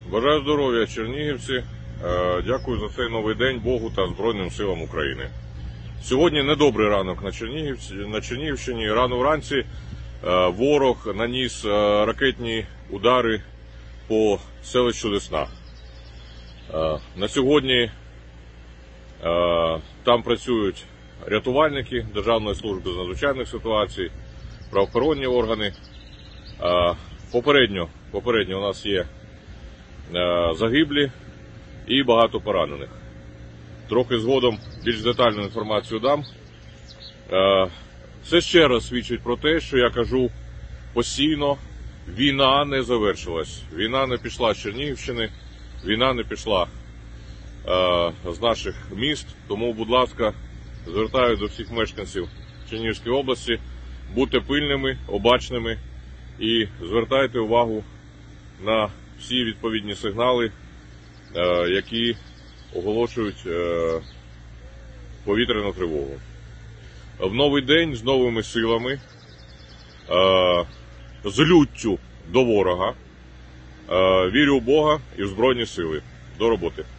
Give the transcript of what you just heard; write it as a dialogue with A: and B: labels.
A: Бажаю здоров'я, чернігівці. Дякую за цей новий день Богу та Збройним силам України. Сьогодні недобрий ранок на Чернігівщині. Рано вранці ворог наніс ракетні удари по селищу Десна. На сьогодні там працюють рятувальники Державної служби з надзвичайних ситуацій, правоохоронні органи. Попередньо у нас є загиблі і багато поранених. Трохи згодом більш детальну інформацію дам. Це ще раз свідчить про те, що я кажу постійно: війна не завершилась. Війна не пішла з Чернігівщини, війна не пішла з наших міст. Тому, будь ласка, звертаю до всіх мешканців Чернігівської області: будьте пильними, обачними і звертайте увагу на всі відповідні сигнали, які оголошують повітряну тривогу. В новий день з новими силами, з люттю до ворога, вірю в Бога і в Збройні сили. До роботи.